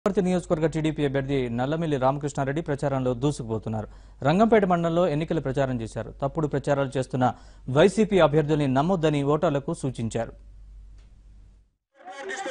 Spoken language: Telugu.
నియోజకవర్గ టీడీపీ అభ్యర్థి నల్లమిల్లి రామకృష్ణ రెడ్డి ప్రచారంలో దూసుకుపోతున్నారు. రంగంపేట మండలంలో ఎన్నికల ప్రచారం చేశారు. తప్పుడు ప్రచారాలు చేస్తున్న వైసీపీ అభ్యర్థుల్ని నమ్మొద్దని ఓటర్లకు సూచించారు.